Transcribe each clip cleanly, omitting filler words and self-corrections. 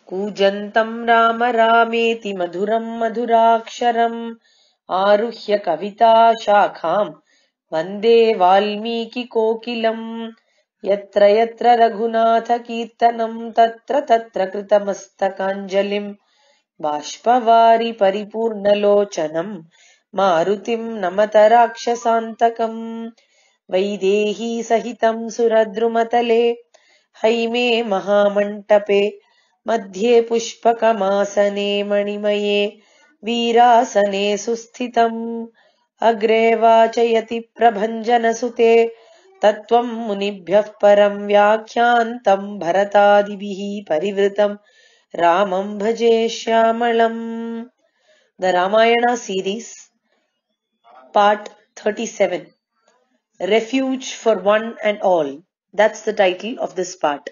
Kujantam Rama Rameti Madhuram Madhuraksharam Aruhya Kavita Shakham Vande Valmiki Kokilam Yatra Yatra Raghunatha Kirtanam Tatra Tatra Kritamastakanjalim Bashpavari Paripurnalochanam Marutim Namatarakshasantakam Vaidehi Sahitam Suradrumatale Haime Mahamantape Madhye Pushpakamasane Manimye Veerasane Susthitam Agre Vachayati Prabhanjana Sute Tattvam Munibhyah Param Vyakhyantam Bharatadibihi Parivritam Ramam Bhaje Shyamalam. The Ramayana series, part 37. Refuge for One and All. That's the title of this part.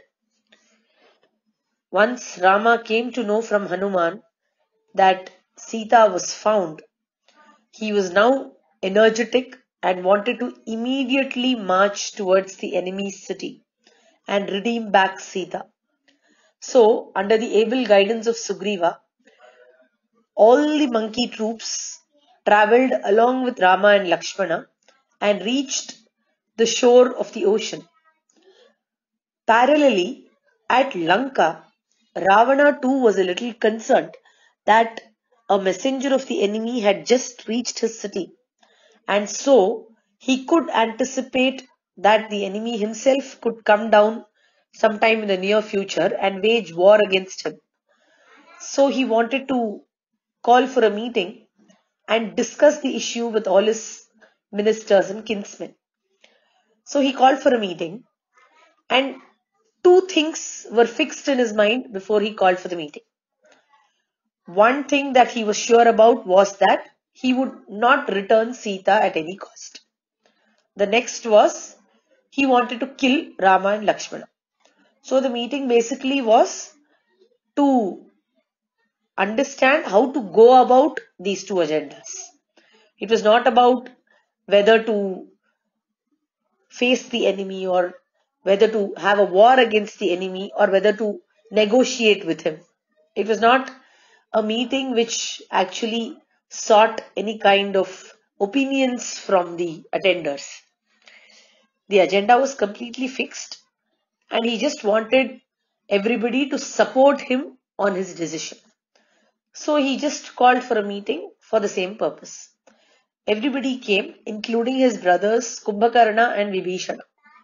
Once Rama came to know from Hanuman that Sita was found, he was now energetic and wanted to immediately march towards the enemy's city and redeem back Sita. So, under the able guidance of Sugriva, all the monkey troops travelled along with Rama and Lakshmana and reached the shore of the ocean. Parallelly, at Lanka, Ravana too was a little concerned that a messenger of the enemy had just reached his city, and so he could anticipate that the enemy himself could come down sometime in the near future and wage war against him. So he wanted to call for a meeting and discuss the issue with all his ministers and kinsmen. So he called for a meeting, and two things were fixed in his mind before he called for the meeting. One thing that he was sure about was that he would not return Sita at any cost. The next was he wanted to kill Rama and Lakshmana. So the meeting basically was to understand how to go about these two agendas. It was not about whether to face the enemy or whether to have a war against the enemy or whether to negotiate with him. It was not a meeting which actually sought any kind of opinions from the attenders. The agenda was completely fixed and he just wanted everybody to support him on his decision. So he just called for a meeting for the same purpose. Everybody came, including his brothers Kumbhakarna and Vibhishana.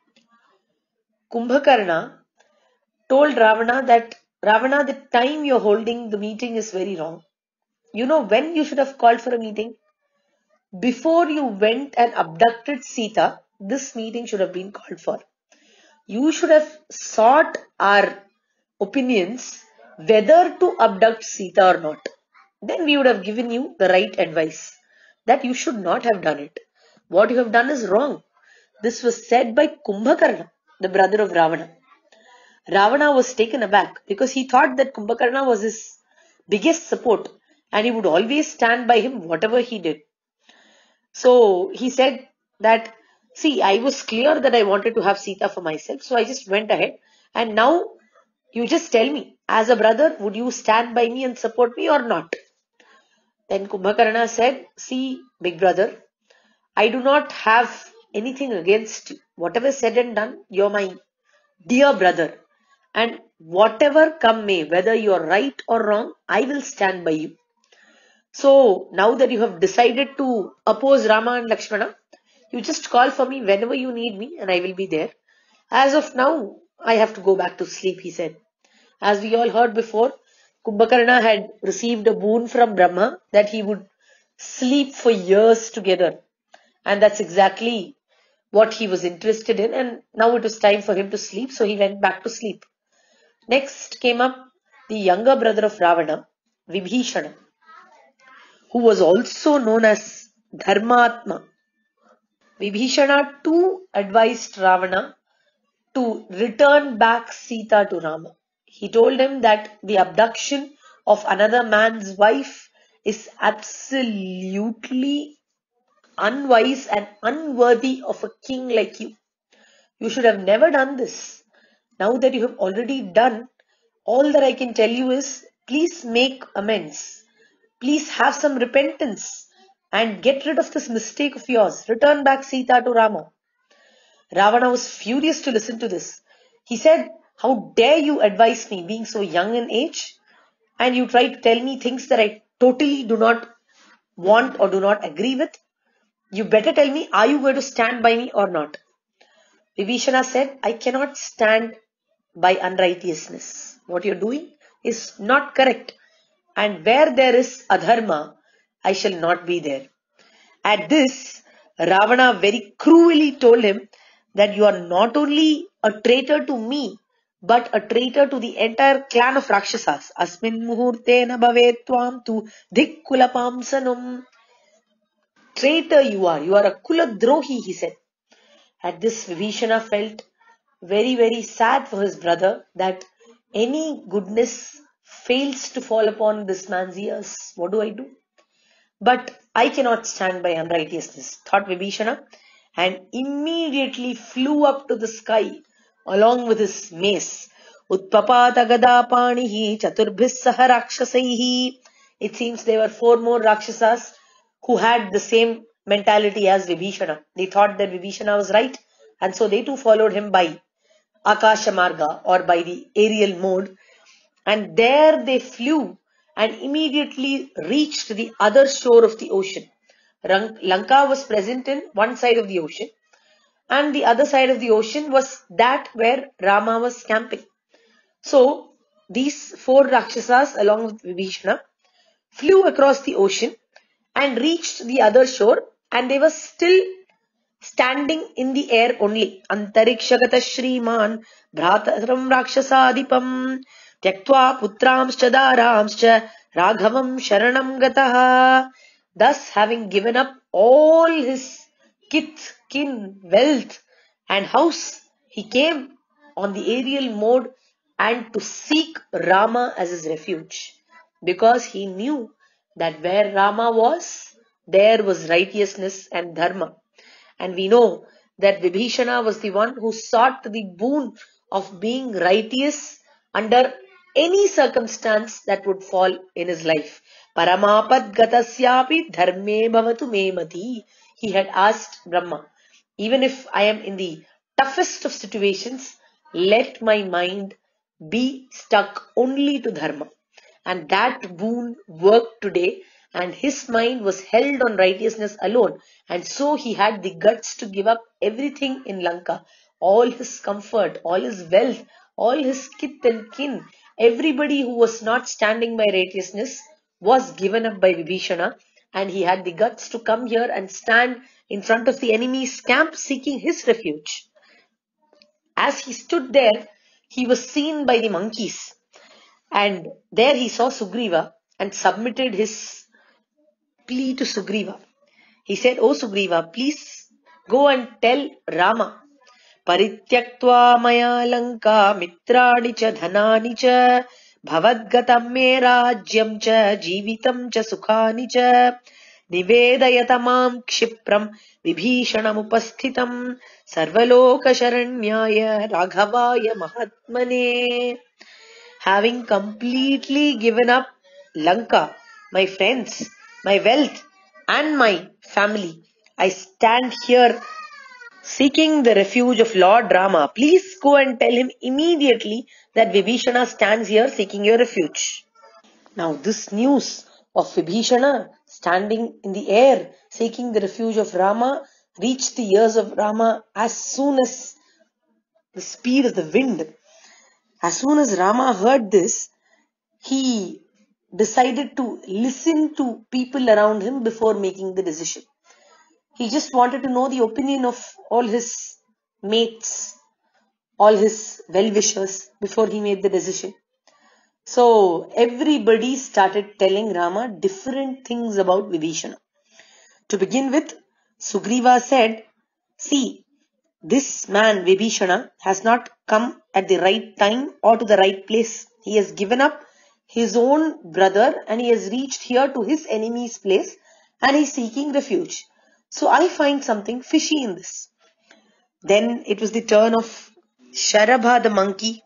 Kumbhakarna told Ravana that, Ravana, the time you're holding the meeting is very wrong. You know when you should have called for a meeting? Before you went and abducted Sita, this meeting should have been called for. You should have sought our opinions whether to abduct Sita or not. Then we would have given you the right advice that you should not have done it. What you have done is wrong. This was said by Kumbhakarna, the brother of Ravana. Ravana was taken aback because he thought that Kumbhakarna was his biggest support and he would always stand by him whatever he did. So he said that, see, I was clear that I wanted to have Sita for myself, so I just went ahead, and now you just tell me, as a brother, would you stand by me and support me or not? Then Kumbhakarna said, see, big brother, I do not have anything against you. Whatever said and done, you're my dear brother. And whatever come may, whether you are right or wrong, I will stand by you. So now that you have decided to oppose Rama and Lakshmana, you just call for me whenever you need me and I will be there. As of now, I have to go back to sleep, he said. As we all heard before, Kumbhakarna had received a boon from Brahma that he would sleep for years together. And that's exactly what he was interested in. And now it was time for him to sleep, so he went back to sleep. Next came up the younger brother of Ravana, Vibhishana, who was also known as Dharmatma. Vibhishana too advised Ravana to return back Sita to Rama. He told him that the abduction of another man's wife is absolutely unwise and unworthy of a king like you. You should have never done this. Now that you have already done All that I can tell you is, please make amends. Please have some repentance and get rid of this mistake of yours. Return back Sita to Rama. Ravana was furious to listen to this. He said, how dare you advise me, being so young in age, and you try to tell me things that I totally do not want or do not agree with? You better tell me, are you going to stand by me or not? Vibhishana said, I cannot stand by unrighteousness. What you're doing is not correct. And where there is adharma, I shall not be there. At this, Ravana very cruelly told him that you are not only a traitor to me, but a traitor to the entire clan of Rakshasas. Asmin muhurte na bhavetvam tu dhikkulapamsanum. Traitor you are a kuladrohi, he said. At this, Vibhishana felt very, very sad for his brother that any goodness fails to fall upon this man's ears. What do I do? But I cannot stand by unrighteousness, thought Vibhishana, and immediately flew up to the sky along with his mace. Utpapata gadapanihi chaturbhis saha rakshasaihi. It seems there were 4 more Rakshasas who had the same mentality as Vibhishana. They thought that Vibhishana was right, and so they too followed him by Akasha Marga, or by the aerial mode, and there they flew and immediately reached the other shore of the ocean. Lanka was present in one side of the ocean, and the other side of the ocean was that where Rama was camping. So these 4 Rakshasas along with Vibhishana flew across the ocean and reached the other shore, and they were still standing in the air only. Antarikshagata Shriman Bhrataram Rakshasadipam Tyaktva Putramscha Daramscha Raghavam Sharanam Gataha. Thus, having given up all his kith, kin, wealth and house, he came on the aerial mode and to seek Rama as his refuge, because he knew that where Rama was, there was righteousness and dharma. And we know that Vibhishana was the one who sought the boon of being righteous under any circumstance that would fall in his life. Paramapad gatasyapi dharme bhavatu me mati. He had asked Brahma, even if I am in the toughest of situations, let my mind be stuck only to dharma. And that boon worked today, and his mind was held on righteousness alone. And so he had the guts to give up everything in Lanka, all his comfort, all his wealth, all his kith and kin. Everybody who was not standing by righteousness was given up by Vibhishana, and he had the guts to come here and stand in front of the enemy's camp seeking his refuge. As he stood there, he was seen by the monkeys, and there he saw Sugriva and submitted his plea to Sugriva. He said, "O Sugriva, please go and tell Rama, Parityaktva maya lanka mitrani cha dhanani cha bhavadgatam me rajyam cha jivitam cha sukhani cha nivedayatamam kshipram vibhishanam upasthitam sarvaloka sharanyaya raghavaya mahatmane." Having completely given up Lanka, my friends, my wealth and my family, I stand here seeking the refuge of Lord Rama. Please go and tell him immediately that Vibhishana stands here seeking your refuge. Now this news of Vibhishana standing in the air seeking the refuge of Rama reached the ears of Rama as soon as the speed of the wind. As soon as Rama heard this, he decided to listen to people around him before making the decision. He just wanted to know the opinion of all his mates, all his well-wishers before he made the decision. So everybody started telling Rama different things about Vibhishana. To begin with, Sugriva said, "See, this man Vibhishana has not come at the right time or to the right place. He has given up his own brother and he has reached here to his enemy's place and he is seeking refuge. So I find something fishy in this." Then it was the turn of Sharabha the monkey,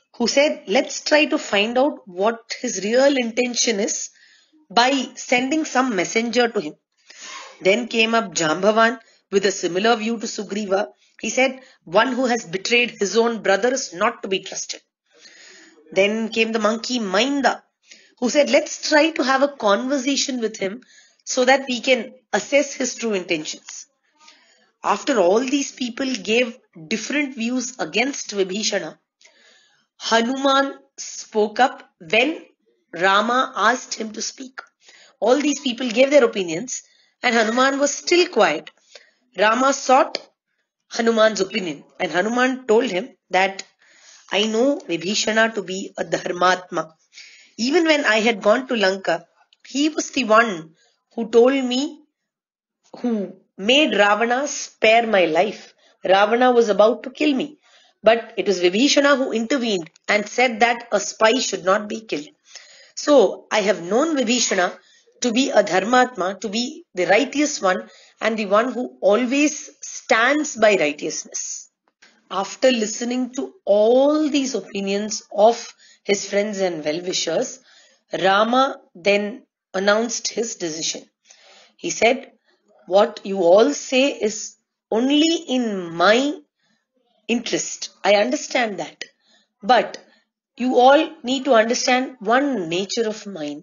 who said, let's try to find out what his real intention is by sending some messenger to him. Then came up Jambavan with a similar view to Sugriva. He said, one who has betrayed his own brother is not to be trusted. Then came the monkey Mainda, who said, let's try to have a conversation with him so that we can assess his true intentions. After all these people gave different views against Vibhishana, Hanuman spoke up when Rama asked him to speak. All these people gave their opinions and Hanuman was still quiet. Rama sought Hanuman's opinion and Hanuman told him that I know Vibhishana to be a Dharmatma. Even when I had gone to Lanka, he was the one who told me, who made Ravana spare my life. Ravana was about to kill me. But it was Vibhishana who intervened and said that a spy should not be killed. So I have known Vibhishana to be a Dharmatma, to be the righteous one and the one who always stands by righteousness. After listening to all these opinions of his friends and well-wishers, Rama then announced his decision. He said, what you all say is only in my interest. I understand that. But you all need to understand one nature of mine.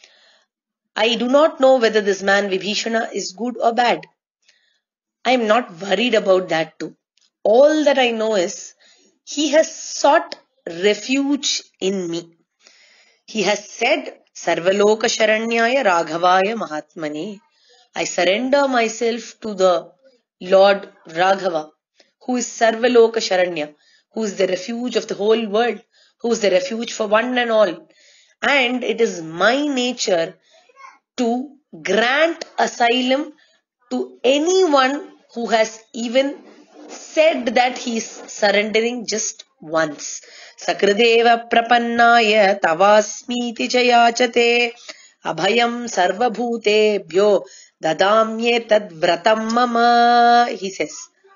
I do not know whether this man Vibhishana is good or bad. I am not worried about that too. All that I know is he has sought refuge in me. He has said, Sarvaloka Sharanyaya Raghavaya Mahatmane. I surrender myself to the Lord Raghava, who is Sarvaloka Sharanya, who is the refuge of the whole world, who is the refuge for one and all. And it is my nature to grant asylum to anyone who has even said that he is surrendering just once. Sakrideva prapannaya tavasmiti chayachate abhayam sarvabhutebhyo dadamye tad vratam mama. He says,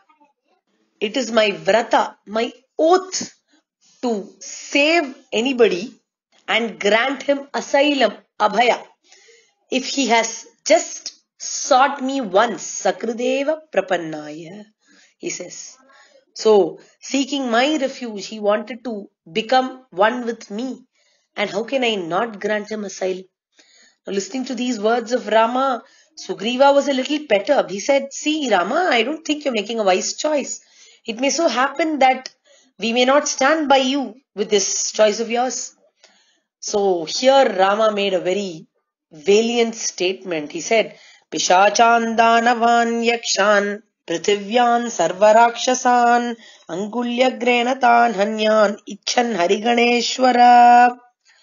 it is my vrata, my oath to save anybody and grant him asylum, abhaya, if he has just sought me once. Sakrideva prapannaya, he says. So, seeking my refuge, he wanted to become one with me. And how can I not grant him asylum? Now, listening to these words of Rama, Sugriva was a little perturbed. He said, see, Rama, I don't think you're making a wise choice. It may so happen that we may not stand by you with this choice of yours. So, here Rama made a very valiant statement. He said, Pishachan Danavan Yakshan Prithivyan Sarvarakshasan Angulya Grenatan Hanyan Ichan Hariganeshwara.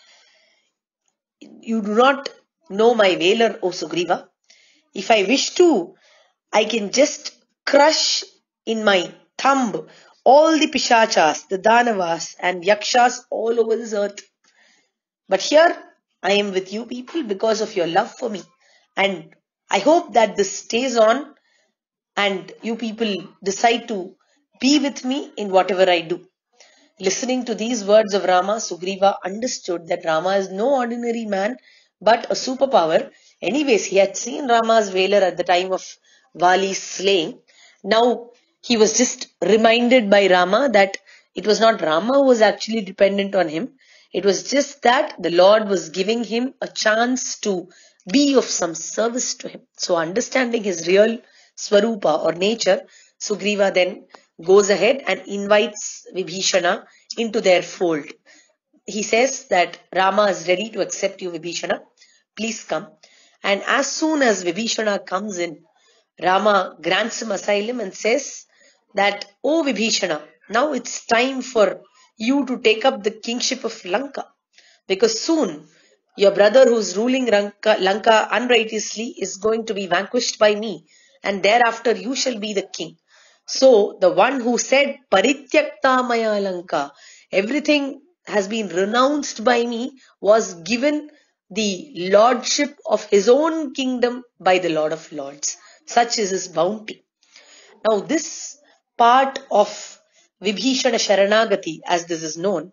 You do not know my valor, O Sugriva. If I wish to, I can just crush in my thumb all the Pishachas, the Danavas and Yakshas all over this earth. But here I am with you people because of your love for me. And I hope that this stays on and you people decide to be with me in whatever I do. Listening to these words of Rama, Sugriva understood that Rama is no ordinary man but a superpower. Anyways, he had seen Rama's valor at the time of Vali's slaying. Now he was just reminded by Rama that it was not Rama who was actually dependent on him. It was just that the Lord was giving him a chance to be of some service to him. So understanding his real Swarupa or nature, Sugriva then goes ahead and invites Vibhishana into their fold. He says that Rama is ready to accept you, Vibhishana. Please come. And as soon as Vibhishana comes in, Rama grants him asylum and says that, oh Vibhishana, now it's time for you to take up the kingship of Lanka. Because soon your brother who's ruling Lanka unrighteously is going to be vanquished by me. And thereafter you shall be the king. So the one who said Parityakta Maya Lanka, everything has been renounced by me, was given the lordship of his own kingdom by the Lord of Lords. Such is his bounty. Now this part of Vibhishana Sharanagati, as this is known,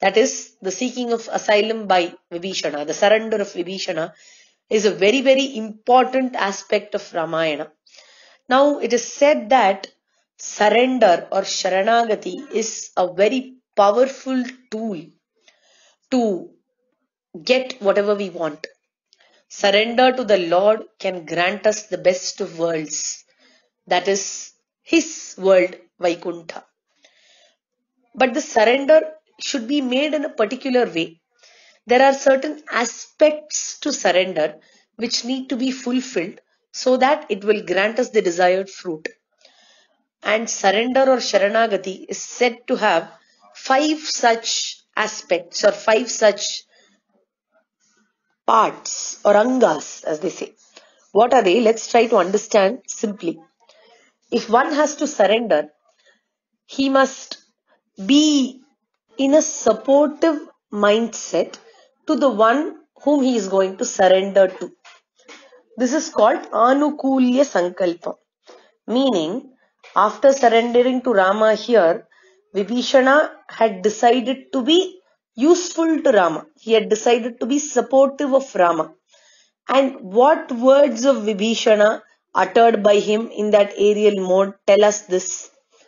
that is the seeking of asylum by Vibhishana, the surrender of Vibhishana, is a very, very important aspect of Ramayana. Now, it is said that surrender or Sharanagati is a very powerful tool to get whatever we want. Surrender to the Lord can grant us the best of worlds. That is His world, Vaikuntha. But the surrender should be made in a particular way. There are certain aspects to surrender which need to be fulfilled so that it will grant us the desired fruit. And surrender or Sharanagati is said to have 5 such aspects or 5 such parts or angas, as they say. What are they? Let's try to understand simply. If one has to surrender, he must be in a supportive mindset to the one whom he is going to surrender to. This is called Anukulya Sankalpa. Meaning, after surrendering to Rama here, Vibhishana had decided to be useful to Rama. He had decided to be supportive of Rama. And what words of Vibhishana uttered by him in that aerial mode tell us this?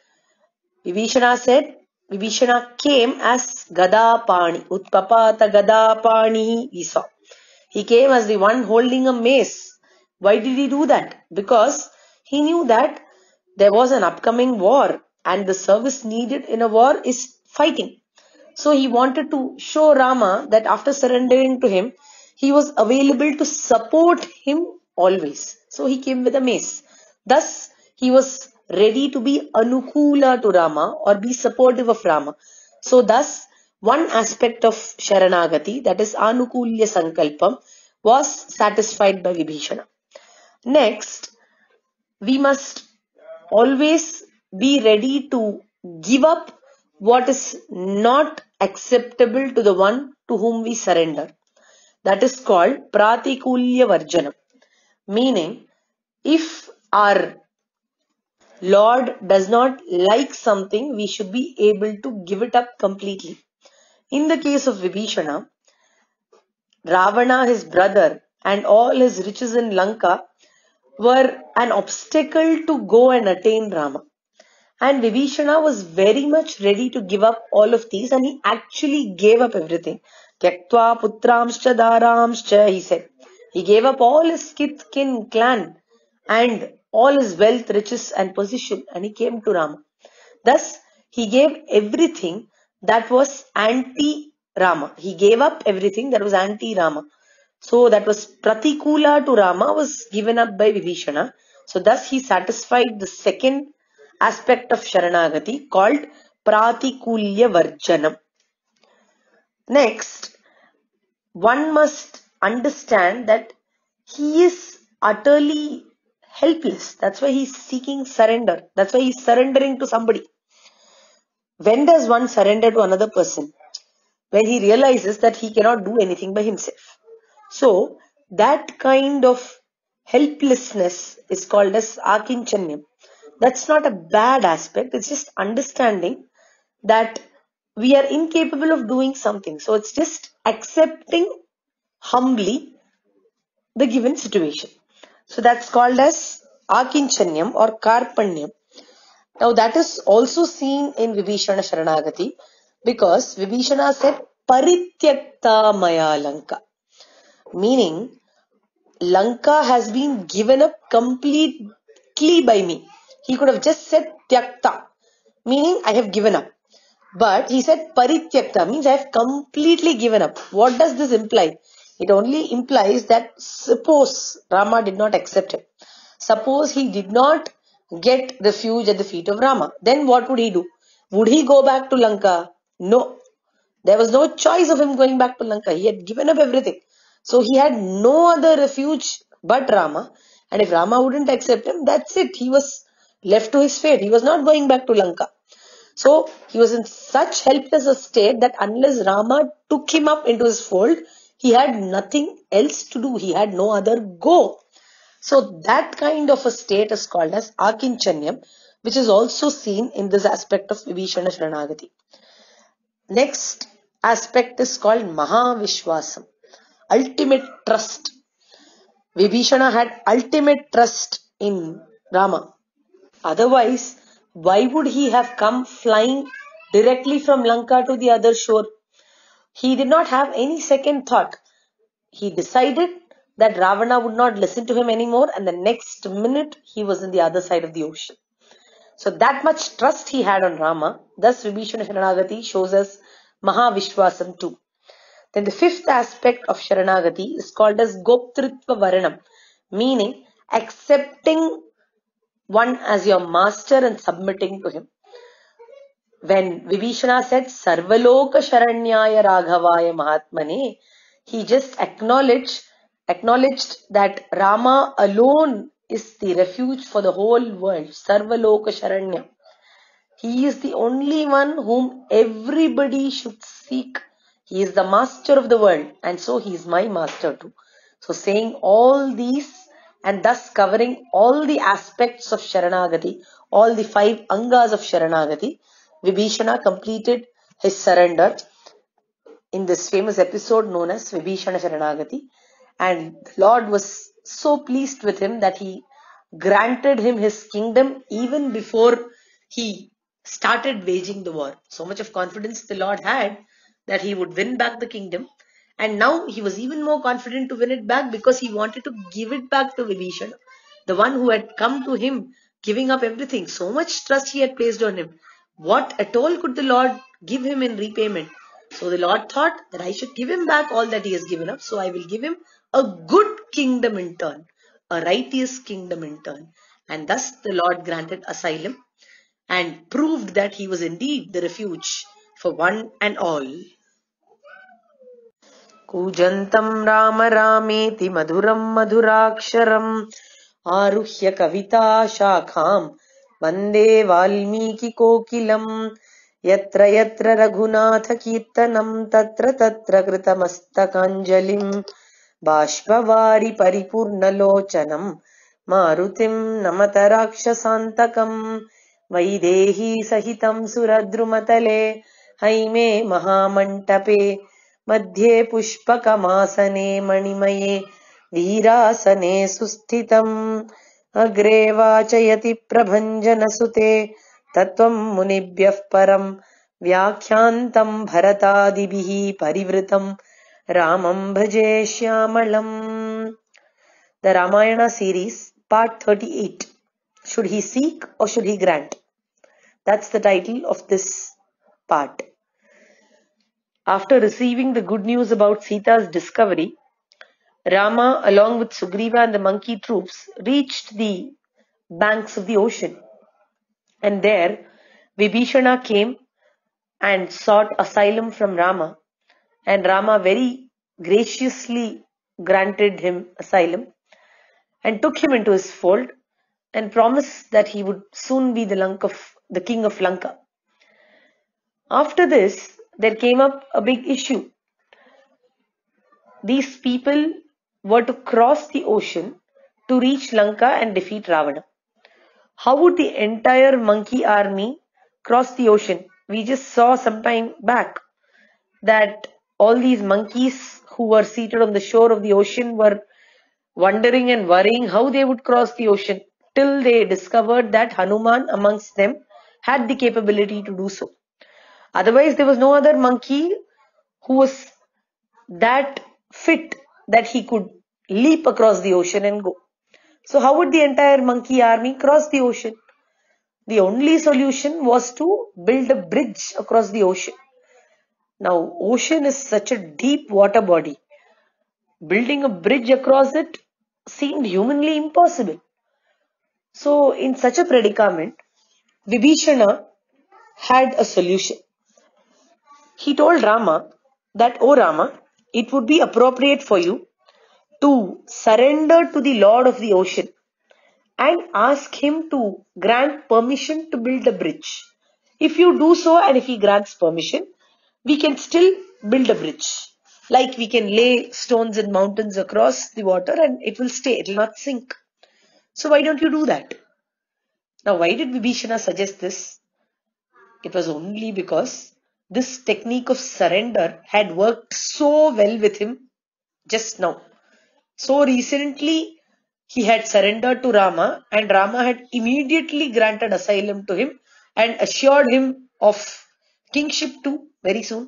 Vibhishana came as Gadapani, Utpapata Gadapani, we saw. He came as the one holding a mace. Why did he do that? Because he knew that there was an upcoming war and the service needed in a war is fighting. So he wanted to show Rama that after surrendering to him, he was available to support him always. So he came with a mace. Thus, he was ready to be Anukula to Rama or be supportive of Rama. So thus, one aspect of Sharanagati, that is Anukulya Sankalpam, was satisfied by Vibhishana. Next, we must always be ready to give up what is not acceptable to the one to whom we surrender. That is called Pratikulya Varjana. Meaning, if our Lord does not like something, we should be able to give it up completely. In the case of Vibhishana, Ravana, his brother, and all his riches in Lanka were an obstacle to go and attain Rama. And Vibhishana was very much ready to give up all of these, and he actually gave up everything. Tyaktva putramscha daramscha, he said. He gave up all his kith, kin, clan, and all his wealth, riches, and position, and he came to Rama. Thus, he gave everything that was anti-Rama. He gave up everything that was anti-Rama. So that was Pratikula to Rama was given up by Vibhishana. So thus he satisfied the second aspect of Sharanagati called Pratikulya Varjanam. Next, one must understand that he is utterly helpless. That's why he's seeking surrender. That's why he's surrendering to somebody. When does one surrender to another person? When he realizes that he cannot do anything by himself. So, that kind of helplessness is called as Akinchanyam. That's not a bad aspect. It's just understanding that we are incapable of doing something. So, it's just accepting humbly the given situation. So, that's called as Akinchanyam or Karpanyam. Now, that is also seen in Vibhishana Sharanagati because Vibhishana said, Parityakta Maya Lanka. Meaning, Lanka has been given up completely by me. He could have just said Tyakta, meaning I have given up. But he said Parityakta, means I have completely given up. What does this imply? It only implies that suppose Rama did not accept him. Suppose he did not get refuge at the feet of Rama. Then what would he do? Would he go back to Lanka? No. There was no choice of him going back to Lanka. He had given up everything. So he had no other refuge but Rama. And if Rama wouldn't accept him, that's it. He was left to his fate. He was not going back to Lanka. So he was in such helpless a state that unless Rama took him up into his fold, he had nothing else to do. He had no other go. So that kind of a state is called as Akinchanyam, which is also seen in this aspect of Vibhishana Sharanagati. Next aspect is called Mahavishwasam, ultimate trust. Vibhishana had ultimate trust in Rama. Otherwise, why would he have come flying directly from Lanka to the other shore? He did not have any second thought. He decided that Ravana would not listen to him anymore, and the next minute he was in the other side of the ocean. So that much trust he had on Rama. Thus Vibhishana Sharanagati shows us Mahavishwasam too. Then the fifth aspect of Sharanagati is called as Goptritva Varanam, meaning accepting one as your master and submitting to him. When Vibhishana said Sarvaloka Sharanyaya Raghavaya Mahatmane, he just acknowledged that Rama alone is the refuge for the whole world. Sarvaloka Sharanya. He is the only one whom everybody should seek. He is the master of the world, and so he is my master too. So saying all these and thus covering all the aspects of Sharanagati, all the 5 angas of Sharanagati, Vibhishana completed his surrender in this famous episode known as Vibhishana Sharanagati, and the Lord was so pleased with him that he granted him his kingdom even before he started waging the war. So much of confidence the Lord had that he would win back the kingdom, and now he was even more confident to win it back because he wanted to give it back to Vibhishana, the one who had come to him giving up everything. So much trust he had placed on him. What at all could the Lord give him in repayment? So the Lord thought that I should give him back all that he has given up. So I will give him a good kingdom in turn, a righteous kingdom in turn. And thus the Lord granted asylum and proved that he was indeed the refuge for one and all. Kujantam Rama Rameti Maduram Madhuraksharam Aruhya Kavita Shakham Vande Valmiki Kokilam Yatra Yatra Raghunatha Kirtanam Tatra Tatra Kritamastakанjalim Bashpavari Paripurnalochanam Marutim Namatarakshasantakam Vaidehi Sahitam Suradrumatale Haime Mahamantape मध्ये पुष्पकमासने मणिमये वीरासने सुस्थितम् अग्रे वाचयति प्रभञ्जनसुते तत्त्वं मुनिभ्यः परम् व्याख्यान्तम् भरतादिभिः परिवृतम् रामम् भजे श्यामलम्. The Ramayana series, part 38. Should he seek or should he grant? That's the title of this part. After receiving the good news about Sita's discovery, Rama, along with Sugriva and the monkey troops, reached the banks of the ocean. And there, Vibhishana came and sought asylum from Rama. And Rama very graciously granted him asylum and took him into his fold and promised that he would soon be the king of Lanka. After this, there came up a big issue. These people were to cross the ocean to reach Lanka and defeat Ravana. How would the entire monkey army cross the ocean? We just saw some time back that all these monkeys who were seated on the shore of the ocean were wondering and worrying how they would cross the ocean till they discovered that Hanuman amongst them had the capability to do so. Otherwise, there was no other monkey who was that fit that he could leap across the ocean and go. So how would the entire monkey army cross the ocean? The only solution was to build a bridge across the ocean. Now, ocean is such a deep water body. Building a bridge across it seemed humanly impossible. So, in such a predicament, Vibhishana had a solution. He told Rama that, "O Rama, it would be appropriate for you to surrender to the Lord of the ocean and ask him to grant permission to build a bridge. If you do so and if he grants permission, we can still build a bridge. Like we can lay stones and mountains across the water and it will stay, it will not sink. So why don't you do that?" Now, why did Vibhishana suggest this? It was only because this technique of surrender had worked so well with him just now. So recently, he had surrendered to Rama, and Rama had immediately granted asylum to him and assured him of kingship too very soon.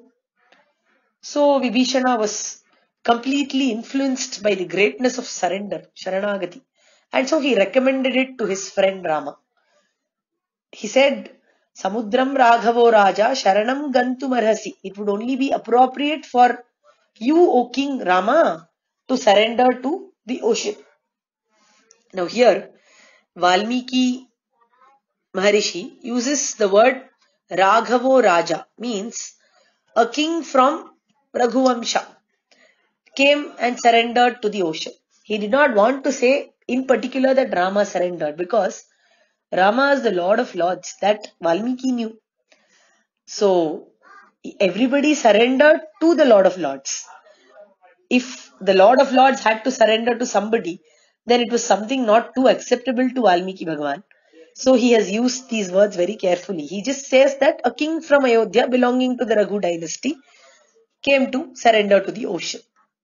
So Vibhishana was completely influenced by the greatness of surrender, Sharanagati. And so he recommended it to his friend Rama. He said, Samudram Raghavo Raja Sharanam Gantumarhasi. It would only be appropriate for you, O King Rama, to surrender to the ocean. Now here, Valmiki Maharishi uses the word Raghavo Raja, means a king from Raghuvamsha came and surrendered to the ocean. He did not want to say in particular that Rama surrendered, because Rama is the Lord of Lords, that Valmiki knew. So everybody surrendered to the Lord of Lords. If the Lord of Lords had to surrender to somebody, then it was something not too acceptable to Valmiki Bhagavan. So he has used these words very carefully. He just says that a king from Ayodhya belonging to the Raghu dynasty came to surrender to the ocean.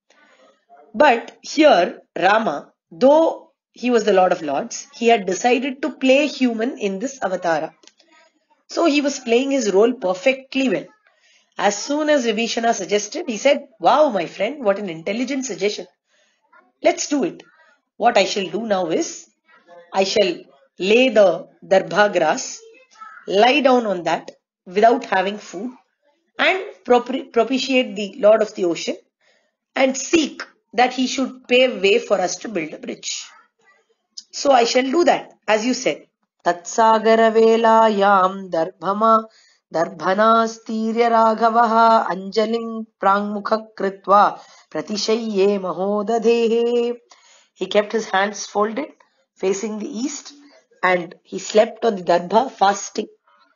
But here, Rama, though he was the Lord of Lords, he had decided to play human in this avatara. So he was playing his role perfectly well. As soon as Vibhishana suggested, he said, wow, my friend, what an intelligent suggestion. Let's do it. What I shall do now is, I shall lay the darbha grass, lie down on that without having food, and propitiate the Lord of the Ocean and seek that he should pave way for us to build a bridge. So I shall do that, as you said. Tatsagara velayam darbhama darbhanastirya raghavaha anjalim prangmukha kritva pratishayye mahodadehe. He kept his hands folded, facing the east, and he slept on the darbha fasting.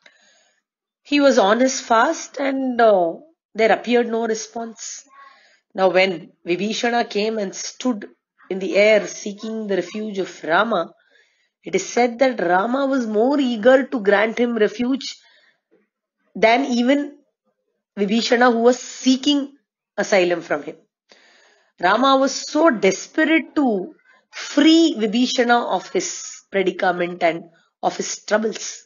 He was on his fast, and there appeared no response. Now when Vibhishana came and stood in the air seeking the refuge of Rama, it is said that Rama was more eager to grant him refuge than even Vibhishana, who was seeking asylum from him. Rama was so desperate to free Vibhishana of his predicament and of his troubles.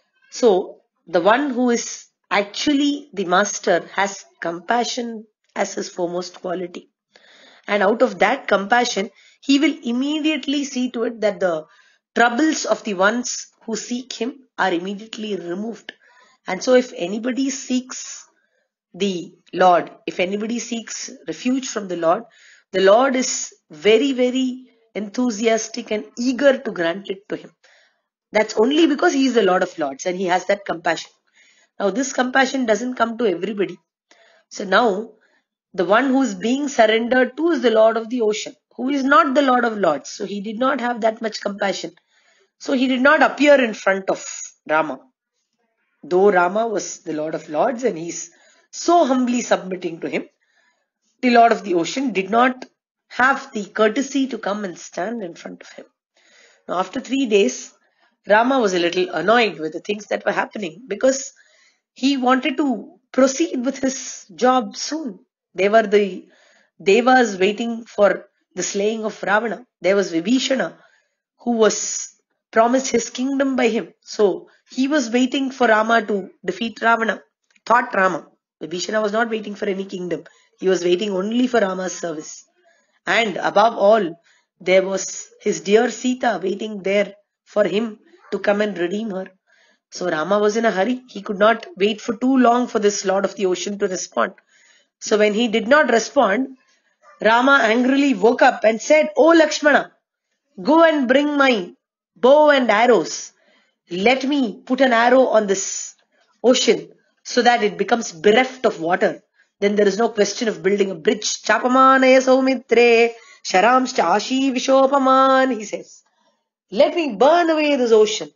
So the one who is actually the master has compassion as his foremost quality. And out of that compassion, he will immediately see to it that the troubles of the ones who seek him are immediately removed. And so if anybody seeks the Lord, if anybody seeks refuge from the Lord is very, very enthusiastic and eager to grant it to him. That's only because he is the Lord of Lords and he has that compassion. Now this compassion doesn't come to everybody. So now the one who is being surrendered to is the Lord of the Ocean, who is not the Lord of Lords. So he did not have that much compassion. So he did not appear in front of Rama. Though Rama was the Lord of Lords and he's so humbly submitting to him, the Lord of the Ocean did not have the courtesy to come and stand in front of him. Now after 3 days, Rama was a little annoyed with the things that were happening because he wanted to proceed with his job soon. They were the Devas waiting for the slaying of Ravana. There was Vibhishana who was promised his kingdom by him. So he was waiting for Rama to defeat Ravana. Thought Rama. Vibhishana was not waiting for any kingdom. He was waiting only for Rama's service. And above all, there was his dear Sita waiting there for him to come and redeem her. So Rama was in a hurry. He could not wait for too long for this Lord of the Ocean to respond. So when he did not respond, Rama angrily woke up and said, "O Lakshmana, go and bring my bow and arrows. Let me put an arrow on this ocean so that it becomes bereft of water. Then there is no question of building a bridge." Chapamanaya saumitre sharamshcha ashi vishopaman, he says. Let me burn away this ocean.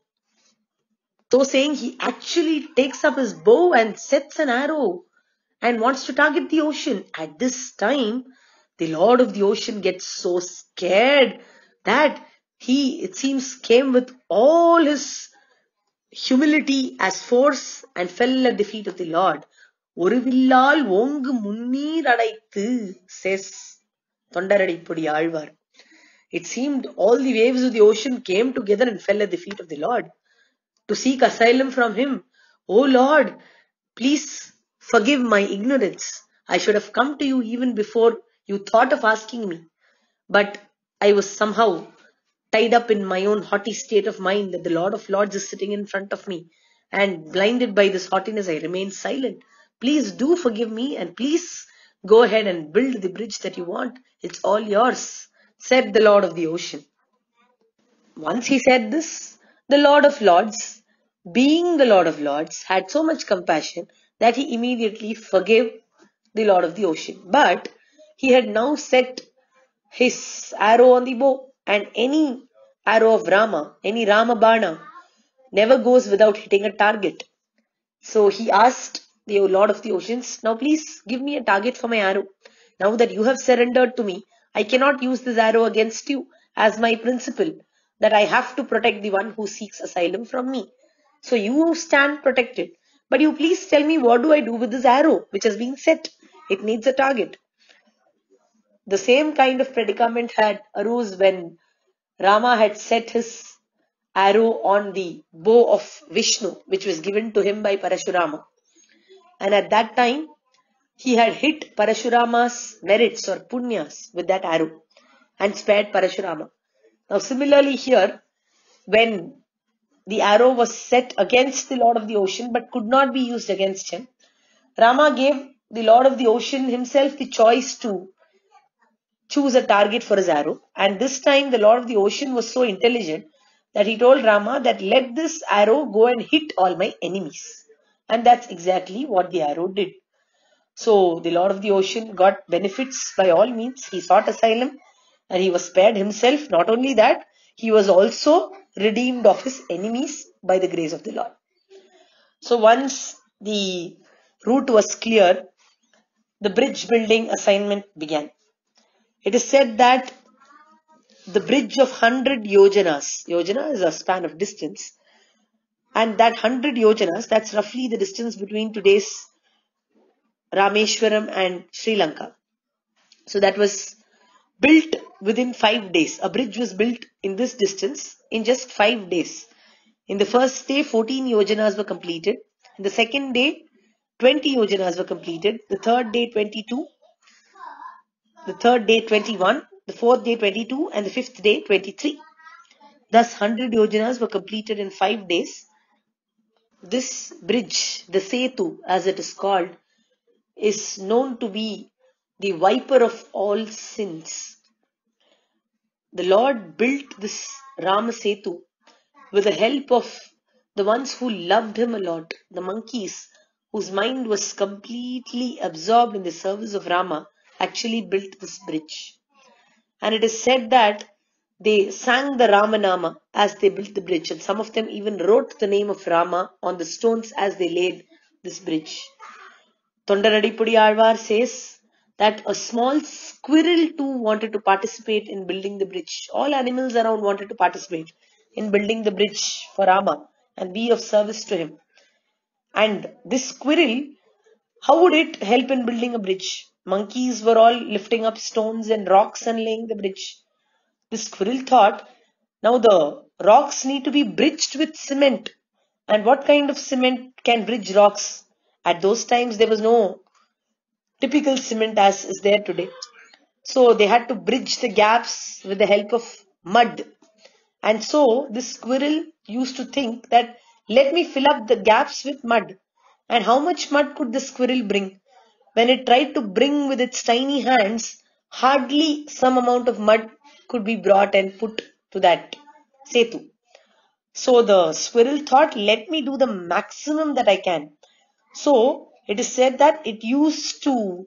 So saying, he actually takes up his bow and sets an arrow and wants to target the ocean. At this time, the Lord of the Ocean gets so scared that he, it seems, came with all his humility as force and fell at the feet of the Lord. Oruvillaal ongu munnir adaithu, says Tondaradipudi Alvar. It seemed all the waves of the ocean came together and fell at the feet of the Lord to seek asylum from him. O Lord, please forgive my ignorance. I should have come to you even before you thought of asking me. But I was somehow tied up in my own haughty state of mind that the Lord of Lords is sitting in front of me. And blinded by this haughtiness, I remained silent. Please do forgive me and please go ahead and build the bridge that you want. It's all yours, said the Lord of the ocean. Once he said this, the Lord of Lords, being the Lord of Lords, had so much compassion that he immediately forgave the Lord of the ocean. But he had now set his arrow on the bow, and any arrow of Rama, any Ramabana, never goes without hitting a target. So he asked the Lord of the Oceans, now please give me a target for my arrow. Now that you have surrendered to me, I cannot use this arrow against you as my principle that I have to protect the one who seeks asylum from me. So you stand protected. But you please tell me, what do I do with this arrow which has been set? It needs a target. The same kind of predicament had arose when Rama had set his arrow on the bow of Vishnu, which was given to him by Parashurama. And at that time, he had hit Parashurama's merits or punyas with that arrow and spared Parashurama. Now similarly here, when the arrow was set against the Lord of the Ocean but could not be used against him, Rama gave the Lord of the Ocean himself the choice to choose a target for his arrow. And this time the Lord of the Ocean was so intelligent that he told Rama that let this arrow go and hit all my enemies. And that's exactly what the arrow did. So the Lord of the Ocean got benefits by all means. He sought asylum and he was spared himself. Not only that, he was also redeemed of his enemies by the grace of the Lord. So once the route was clear, the bridge building assignment began. It is said that the bridge of 100 yojanas, yojana is a span of distance, and that 100 yojanas, that's roughly the distance between today's Rameshwaram and Sri Lanka. So that was built within 5 days. A bridge was built in this distance in just 5 days. In the first day, 14 yojanas were completed. In the second day, 20 yojanas were completed. The third day, 22. The third day, 21. The fourth day, 22. And the fifth day, 23. Thus, 100 yojanas were completed in 5 days. This bridge, the Setu as it is called, is known to be the wiper of all sins. The Lord built this Rama Setu with the help of the ones who loved him a lot, the monkeys whose mind was completely absorbed in the service of Rama, actually built this bridge. And it is said that they sang the Ramanama as they built the bridge, and some of them even wrote the name of Rama on the stones as they laid this bridge. Tondaradipudi Alvar says that a small squirrel too wanted to participate in building the bridge. All animals around wanted to participate in building the bridge for Rama and be of service to him. And this squirrel, how would it help in building a bridge? Monkeys were all lifting up stones and rocks and laying the bridge. The squirrel thought, now the rocks need to be bridged with cement. And what kind of cement can bridge rocks? At those times, there was no typical cement as is there today. So they had to bridge the gaps with the help of mud. And so this squirrel used to think that let me fill up the gaps with mud. And how much mud could the squirrel bring? When it tried to bring with its tiny hands, hardly some amount of mud could be brought and put to that setu. So the squirrel thought, let me do the maximum that I can. So it is said that it used to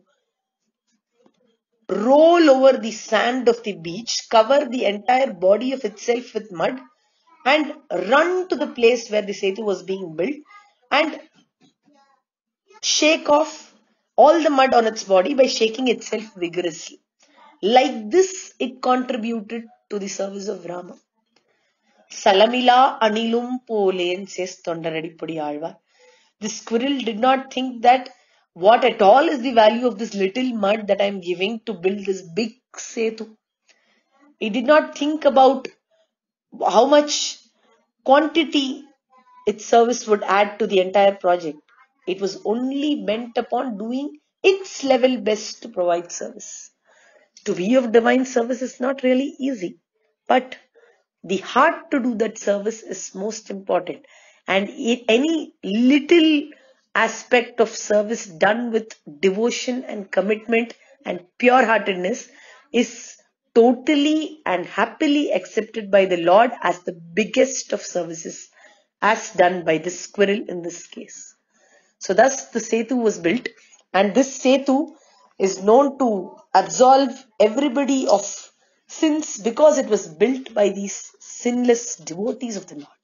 roll over the sand of the beach, cover the entire body of itself with mud, and run to the place where the setu was being built and shake off all the mud on its body by shaking itself vigorously. Like this, it contributed to the service of Rama. Salamila anilum polen, says Tondaradipudi Alvar. The squirrel did not think that What at all is the value of this little mud that I am giving to build this big setu? He did not think about how much quantity its service would add to the entire project. It was only bent upon doing its level best to provide service. To be of divine service is not really easy, but the heart to do that service is most important. And any little aspect of service done with devotion and commitment and pure heartedness is totally and happily accepted by the Lord as the biggest of services, as done by this squirrel in this case. So thus the Setu was built, and this Setu is known to absolve everybody of sins because it was built by these sinless devotees of the Lord.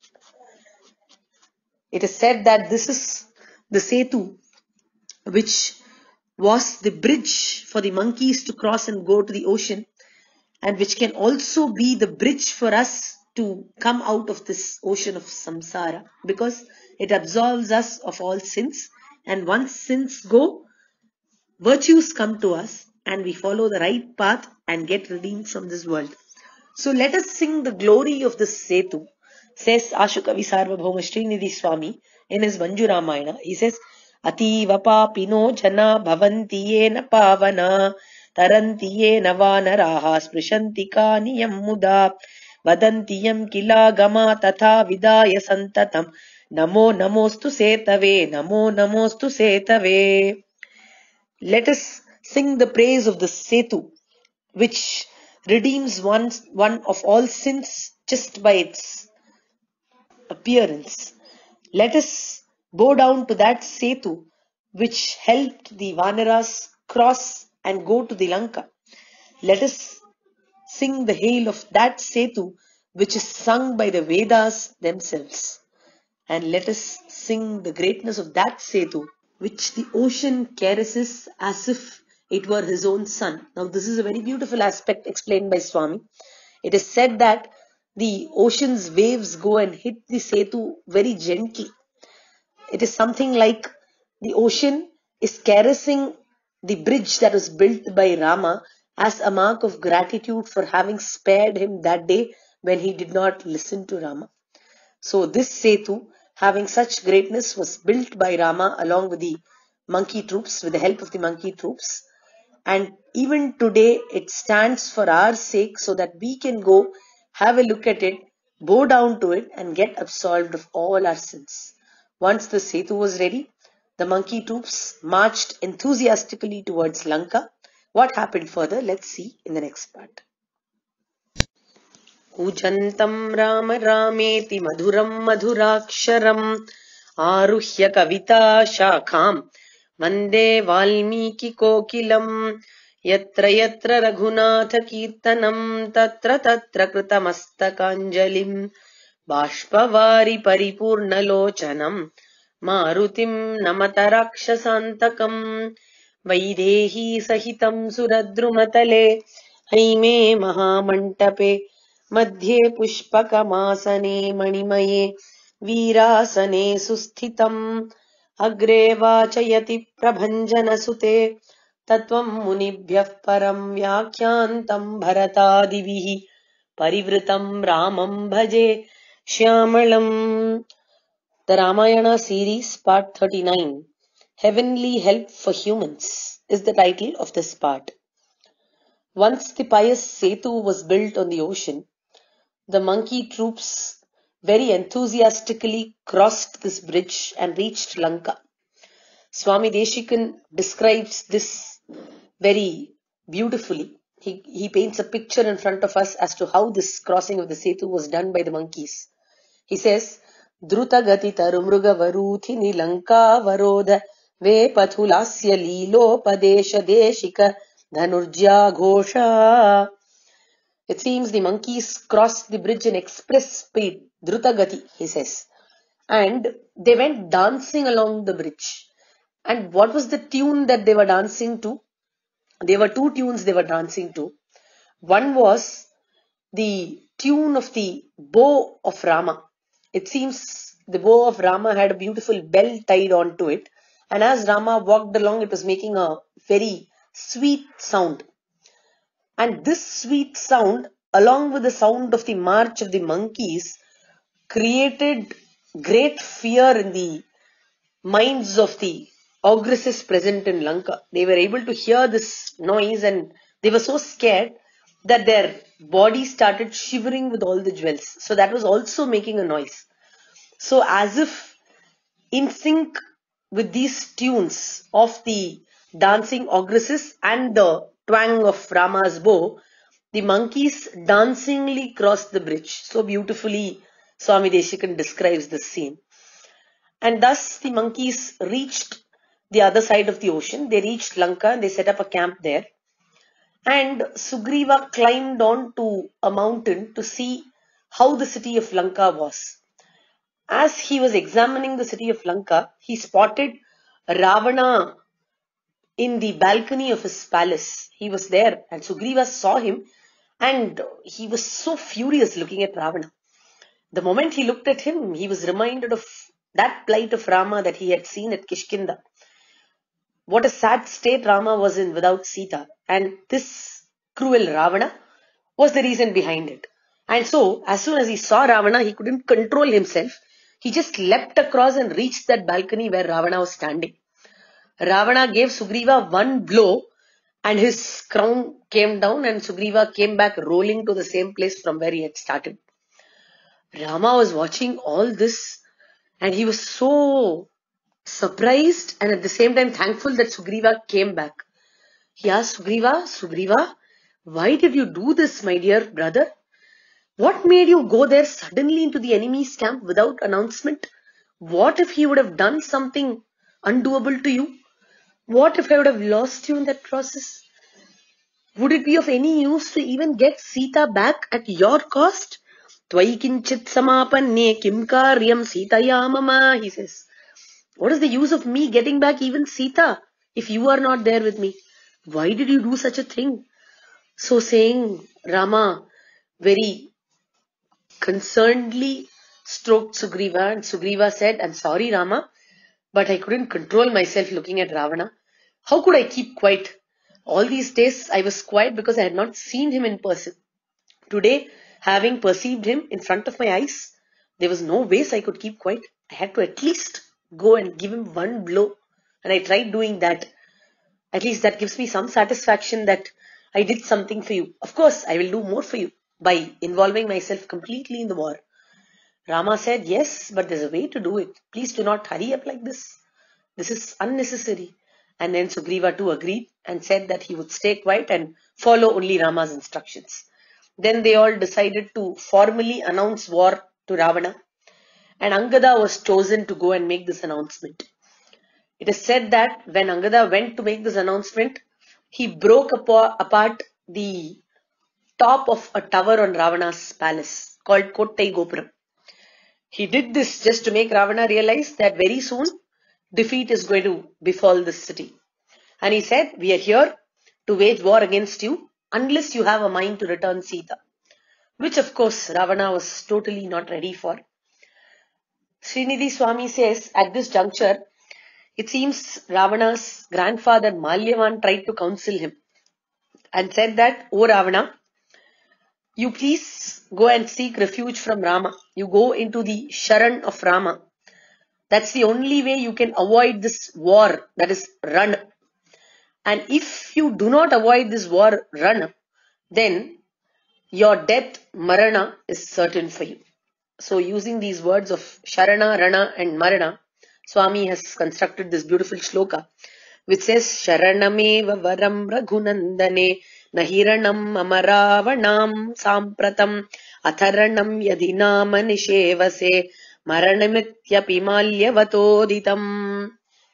It is said that this is the Setu which was the bridge for the monkeys to cross and go to the ocean, and which can also be the bridge for us to come out of this ocean of samsara, because it absolves us of all sins, and once sins go, virtues come to us and we follow the right path and get redeemed from this world. So let us sing the glory of this Setu, says Ashukavi Sarvabhauma Srinidhi Swami in his Manju Ramayana. He says, Ativa papino jana bhavanti yena pavana taranti yena vanaraha sprishanti kaniyam muda vadanti yam kila gama tatha vidaya santatam namo namostu setave namo namostu setave. Let us sing the praise of the Setu, which redeems one of all sins just by its appearance. Let us bow down to that Setu, which helped the Vanaras cross and go to the Lanka. Let us sing the hail of that Setu, which is sung by the Vedas themselves. And let us sing the greatness of that Setu, which the ocean caresses as if it were his own son. Now, this is a very beautiful aspect explained by Swami. It is said that the ocean's waves go and hit the Setu very gently. It is something like the ocean is caressing the bridge that was built by Rama as a mark of gratitude for having spared him that day when he did not listen to Rama. So this Setu, having such greatness, was built by Rama along with the monkey troops, with the help of the monkey troops. And even today it stands for our sake, so that we can go have a look at it, bow down to it and get absolved of all our sins. Once the Setu was ready, the monkey troops marched enthusiastically towards Lanka. What happened further? Let's see in the next part. Kujantam Rama Rameti Madhuram Madhuraksharam Aruhya Kavita Shakham Vande Valmiki Kokilam Yatra Yatra Raghunatha Kirtanam Tatra Tatra Kritamastakanjalim Bashpavari Paripurnalochanam Marutim Namatarakshasantakam Vaidehi Sahitam Suradrumatale Haime Mahamantape मध्ये पुष्पकमासने मणिमये वीरासने सुस्थितम् अग्रे वाचयति प्रभञ्जनसुते तत्त्वं मुनिभ्यः परं व्याख्यान्तं भरतादिभिः परिवृतं रामं भजे श्यामलम्. The Ramayana series part 39, Heavenly Help for Humans, is the title of this part. Once the pious Setu was built on the ocean, the monkey troops very enthusiastically crossed this bridge and reached Lanka. Swami Deshikan describes this very beautifully. He paints a picture in front of us as to how this crossing of the Setu was done by the monkeys. He says, Druta gati tarumruga varuthini Lanka varodha ve pathulasya lilo padesha deshika dhanurjya ghosha. It seems the monkeys crossed the bridge in express speed, Drutagati, he says. And they went dancing along the bridge. And what was the tune that they were dancing to? There were two tunes they were dancing to. One was the tune of the bow of Rama. It seems the bow of Rama had a beautiful bell tied onto it. And as Rama walked along, it was making a very sweet sound. And this sweet sound, along with the sound of the march of the monkeys, created great fear in the minds of the ogresses present in Lanka. They were able to hear this noise and they were so scared that their body started shivering with all the jewels. So that was also making a noise. So as if in sync with these tunes of the dancing ogresses and the twang of Rama's bow, the monkeys dancingly crossed the bridge. So beautifully Swami Deshikan describes this scene. And thus the monkeys reached the other side of the ocean. They reached Lanka and they set up a camp there. And Sugriva climbed on to a mountain to see how the city of Lanka was. As he was examining the city of Lanka, he spotted Ravana in the balcony of his palace. He was there and Sugriva saw him and he was so furious looking at Ravana. The moment he looked at him, he was reminded of that plight of Rama that he had seen at Kishkinda. What a sad state Rama was in without Sita. And this cruel Ravana was the reason behind it. And so, as soon as he saw Ravana, he couldn't control himself. He just leapt across and reached that balcony where Ravana was standing. Ravana gave Sugriva one blow and his crown came down and Sugriva came back rolling to the same place from where he had started. Rama was watching all this and he was so surprised and at the same time thankful that Sugriva came back. He asked Sugriva, why did you do this, my dear brother? What made you go there suddenly into the enemy's camp without announcement? What if he would have done something undoable to you? What if I would have lost you in that process? Would it be of any use to even get Sita back at your cost? Tvai kinchit samapanne kim karyam sitaya mama, he says. What is the use of me getting back even Sita if you are not there with me? Why did you do such a thing? So saying, Rama very concernedly stroked Sugriva and Sugriva said, I'm sorry Rama, but I couldn't control myself looking at Ravana. How could I keep quiet? All these days I was quiet because I had not seen him in person. Today, having perceived him in front of my eyes, there was no ways I could keep quiet. I had to at least go and give him one blow. And I tried doing that. At least that gives me some satisfaction that I did something for you. Of course, I will do more for you by involving myself completely in the war. Rama said, yes, but there's a way to do it. Please do not hurry up like this. This is unnecessary. And then Sugriva too agreed and said that he would stay quiet and follow only Rama's instructions. Then they all decided to formally announce war to Ravana. And Angada was chosen to go and make this announcement. It is said that when Angada went to make this announcement, he broke apart the top of a tower on Ravana's palace called Kottai Gopuram. He did this just to make Ravana realize that very soon defeat is going to befall this city. And he said, we are here to wage war against you unless you have a mind to return Sita. Which of course Ravana was totally not ready for. Srinidhi Swami says, at this juncture, it seems Ravana's grandfather Malyavan tried to counsel him and said that, O Ravana, you please go and seek refuge from Rama. You go into the Sharan of Rama. That's the only way you can avoid this war, that is run. And if you do not avoid this war run, then your death, Marana, is certain for you. So using these words of Sharana, Rana and Marana, Swami has constructed this beautiful shloka which says, Sharanameva varam Raghunandane nahiranam amaravanam sampratam atharanam yadinama nishevase maranamityapi malyavato.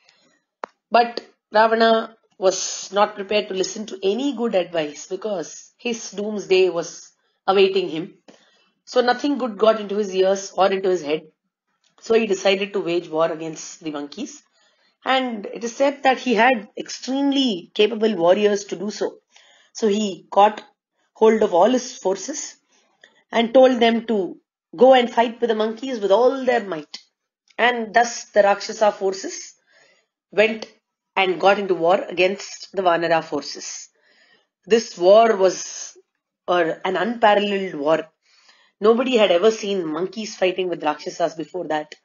But Ravana was not prepared to listen to any good advice because his doomsday was awaiting him. So nothing good got into his ears or into his head. So he decided to wage war against the monkeys. And it is said that he had extremely capable warriors to do so. So he caught hold of all his forces and told them to go and fight with the monkeys with all their might. And thus the Rakshasa forces went and got into war against the Vanara forces. This war was an unparalleled war. Nobody had ever seen monkeys fighting with Rakshasas before that.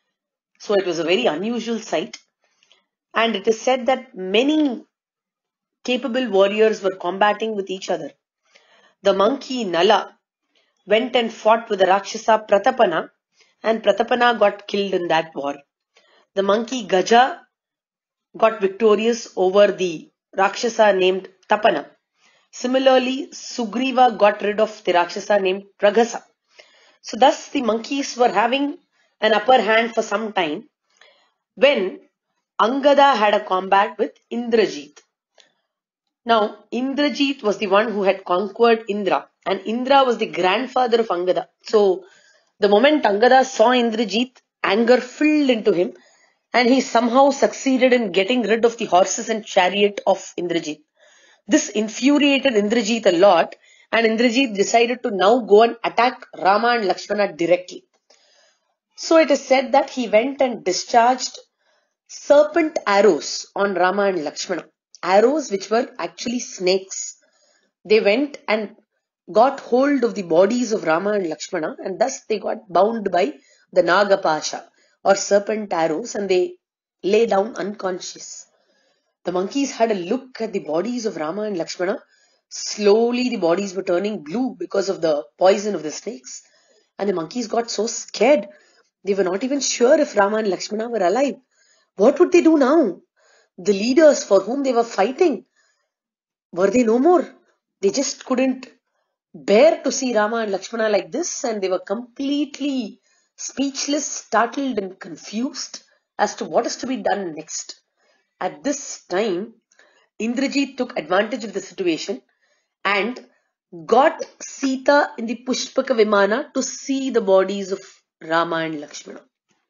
So it was a very unusual sight. And it is said that many capable warriors were combating with each other. The monkey Nala went and fought with the Rakshasa Pratapana, and Pratapana got killed in that war. The monkey Gaja got victorious over the Rakshasa named Tapana. Similarly, Sugriva got rid of the Rakshasa named Praghasa. So thus the monkeys were having an upper hand for some time when Angada had a combat with Indrajit. Now, Indrajit was the one who had conquered Indra, and Indra was the grandfather of Angada. So, the moment Angada saw Indrajit, anger filled into him, and he somehow succeeded in getting rid of the horses and chariot of Indrajit. This infuriated Indrajit a lot, and Indrajit decided to now go and attack Rama and Lakshmana directly. So, it is said that he went and discharged serpent arrows on Rama and Lakshmana. Arrows which were actually snakes. They went and got hold of the bodies of Rama and Lakshmana, and thus they got bound by the Nagapasha or serpent arrows, and they lay down unconscious. The monkeys had a look at the bodies of Rama and Lakshmana. Slowly the bodies were turning blue because of the poison of the snakes, and the monkeys got so scared. They were not even sure if Rama and Lakshmana were alive. What would they do now? The leaders for whom they were fighting, were they no more? They just couldn't bear to see Rama and Lakshmana like this, and they were completely speechless, startled and confused as to what is to be done next. At this time, Indrajit took advantage of the situation and got Sita in the Pushpaka Vimana to see the bodies of Rama and Lakshmana.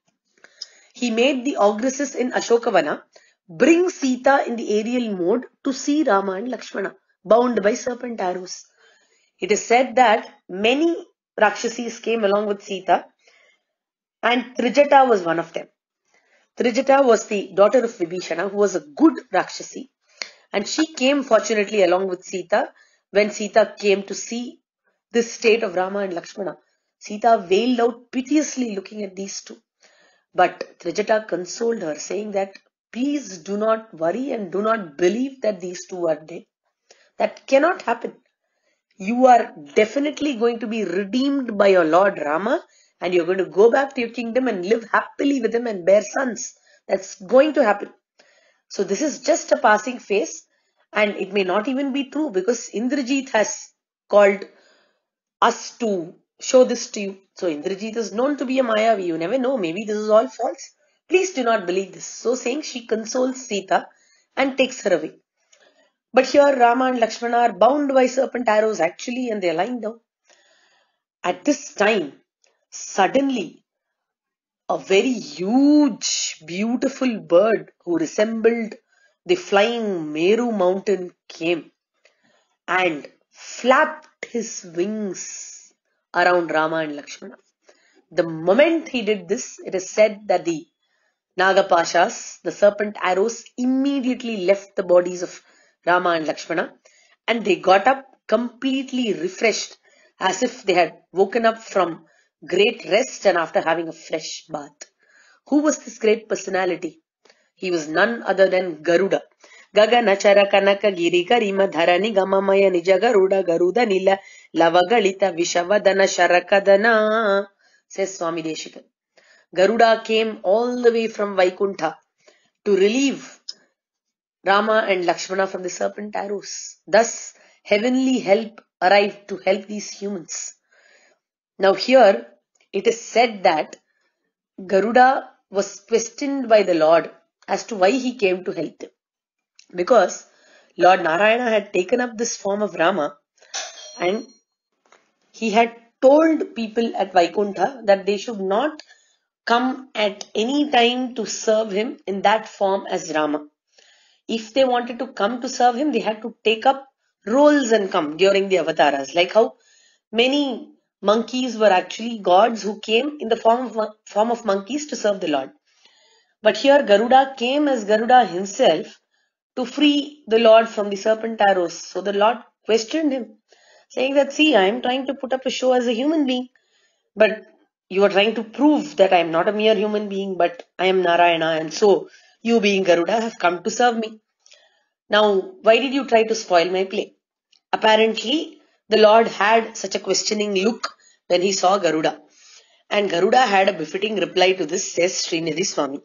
He made the augresses in Ashokavana bring Sita in the aerial mode to see Rama and Lakshmana, bound by serpent arrows. It is said that many Rakshasis came along with Sita, and Trijata was one of them. Trijata was the daughter of Vibhishana, who was a good Rakshasi, and she came fortunately along with Sita when Sita came to see this state of Rama and Lakshmana. Sita wailed out piteously looking at these two. But Trijata consoled her, saying that please do not worry and do not believe that these two are dead. That cannot happen. You are definitely going to be redeemed by your Lord Rama, and you're going to go back to your kingdom and live happily with him and bear sons. That's going to happen. So this is just a passing phase, and it may not even be true, because Indrajit has called us to show this to you. So Indrajit is known to be a Mayavi. You never know. Maybe this is all false. Please do not believe this. So saying, she consoles Sita and takes her away. But here Rama and Lakshmana are bound by serpent arrows actually, and they are lying down. At this time, suddenly a very huge, beautiful bird who resembled the flying Meru mountain came and flapped his wings around Rama and Lakshmana. The moment he did this, it is said that the Nagapashas, the serpent arrows, immediately left the bodies of Rama and Lakshmana, and they got up completely refreshed, as if they had woken up from great rest and after having a fresh bath. Who was this great personality? He was none other than Garuda. Gaganachara Kanaka Giri Karima Dharani Gamamaya Nija Garuda Garuda Nila Lavagalita Vishavadana Sharakadana, says Swami Deshika. Garuda came all the way from Vaikuntha to relieve Rama and Lakshmana from the serpent arrows. Thus, heavenly help arrived to help these humans. Now here, it is said that Garuda was questioned by the Lord as to why he came to help them. Because Lord Narayana had taken up this form of Rama, and he had told people at Vaikuntha that they should not come at any time to serve him in that form as Rama. If they wanted to come to serve him, they had to take up roles and come during the avatars. Like how many monkeys were actually gods who came in the form of monkeys to serve the Lord. But here Garuda came as Garuda himself to free the Lord from the serpent arrows. So the Lord questioned him, saying that, see, I am trying to put up a show as a human being, but you are trying to prove that I am not a mere human being, but I am Narayana, and so you being Garuda have come to serve me. Now, why did you try to spoil my play? Apparently, the Lord had such a questioning look when he saw Garuda. And Garuda had a befitting reply to this, says Srinidhi Swami.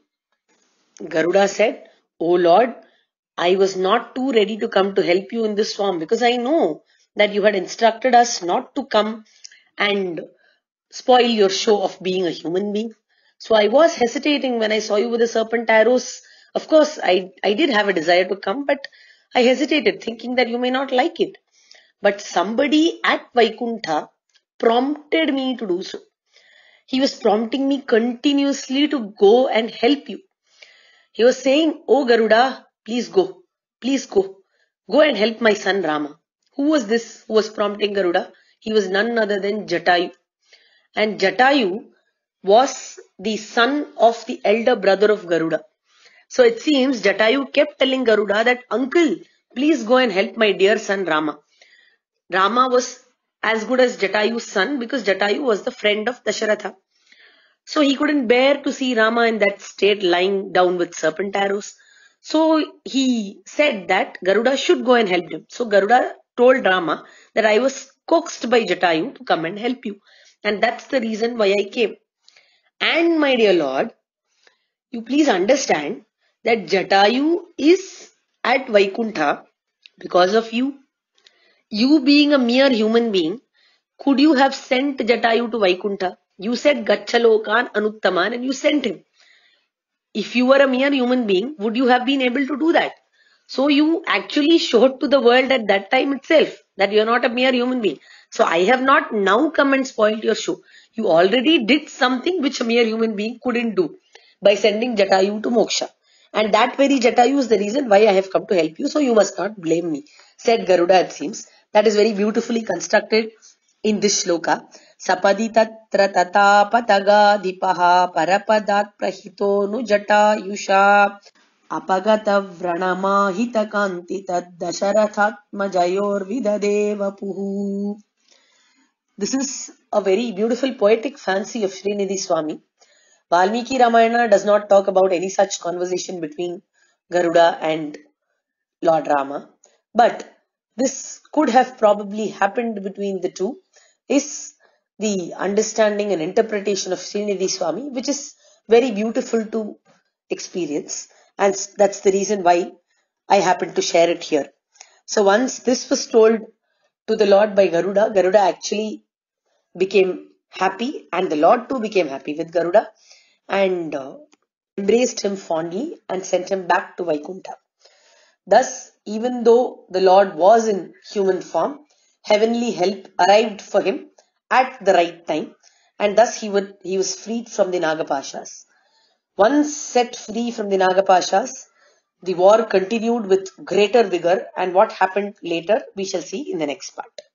Garuda said, O Lord, I was not too ready to come to help you in this form because I know that you had instructed us not to come and spoil your show of being a human being. So I was hesitating when I saw you with the serpent arrows. Of course, I did have a desire to come, but I hesitated, thinking that you may not like it. But somebody at Vaikuntha prompted me to do so. He was prompting me continuously to go and help you. He was saying, Oh Garuda, please go. Please go. Go and help my son Rama. Who was this who was prompting Garuda? He was none other than Jatayu. And Jatayu was the son of the elder brother of Garuda. So it seems Jatayu kept telling Garuda that, Uncle, please go and help my dear son Rama. Rama was as good as Jatayu's son because Jatayu was the friend of Dasharatha. So he couldn't bear to see Rama in that state lying down with serpent arrows. So he said that Garuda should go and help him. So Garuda told Rama that I was coaxed by Jatayu to come and help you. And that's the reason why I came. And my dear Lord, you please understand that Jatayu is at Vaikuntha because of you. You being a mere human being, could you have sent Jatayu to Vaikuntha? You said Gachalokan Anuttaman and you sent him. If you were a mere human being, would you have been able to do that? So you actually showed to the world at that time itself that you are not a mere human being. So I have not now come and spoiled your show. You already did something which a mere human being couldn't do by sending Jatayu to Moksha. And that very Jatayu is the reason why I have come to help you. So you must not blame me, said Garuda, it seems. That is very beautifully constructed in this shloka. Sapadi tatra tatapataga dipaha parapadat prahito nu Jatayusha apagata vranama hitakanti tad dasharathatmajayor vidadeva puhu. This is a very beautiful poetic fancy of Srinidhi Swami. Valmiki Ramayana does not talk about any such conversation between Garuda and Lord Rama. But this could have probably happened between the two, is the understanding and interpretation of Srinidhi Swami, which is very beautiful to experience. And that's the reason why I happen to share it here. So once this was told to the Lord by Garuda, Garuda actually became happy, and the Lord too became happy with Garuda and embraced him fondly and sent him back to Vaikuntha. Thus, even though the Lord was in human form, heavenly help arrived for him at the right time, and thus he was freed from the Nagapashas. Once set free from the Nagapashas, the war continued with greater vigor, and what happened later we shall see in the next part.